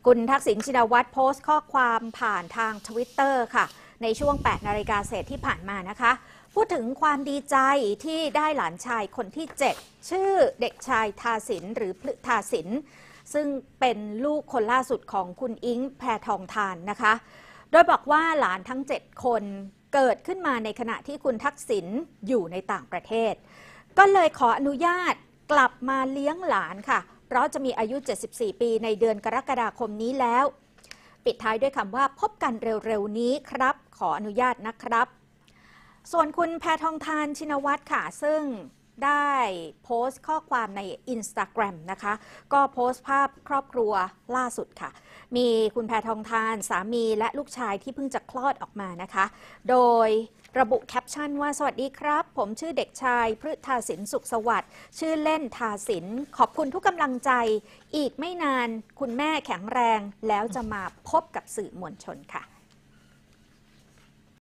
คุณทักษิณชินวัตรโพสต์ข้อความผ่านทาง Twitter ค่ะในช่วง 8 นาฬิกาเศษที่ผ่านมานะคะพูดถึงความดีใจที่ได้หลานชายคนที่ 7 ชื่อเด็กชายทาสินหรือพฤทาสินซึ่งเป็นลูกคนล่าสุดของคุณอิงแพทองธารนะคะโดยบอกว่าหลานทั้ง 7 คนเกิดขึ้นมาในขณะที่คุณทักษิณอยู่ในต่างประเทศก็เลยขออนุญาตกลับมาเลี้ยงหลานค่ะเพราะจะมีอายุ 74 ปีในเดือนกรกฎาคมนี้แล้วปิดท้ายด้วยคำว่าพบกันเร็วๆนี้ครับขออนุญาตนะครับส่วนคุณแพทองธารชินวัตรค่ะซึ่งได้โพสต์ข้อความใน Instagram นะคะก็โพสต์ภาพครอบครัวล่าสุดค่ะมีคุณแพทองธารสามีและลูกชายที่เพิ่งจะคลอดออกมานะคะโดยระบุแคปชั่นว่าสวัสดีครับผมชื่อเด็กชายพฤทาสินสุขสวัสดิ์ชื่อเล่นทาสินขอบคุณทุกกำลังใจอีกไม่นานคุณแม่แข็งแรงแล้วจะมาพบกับสื่อมวลชนค่ะ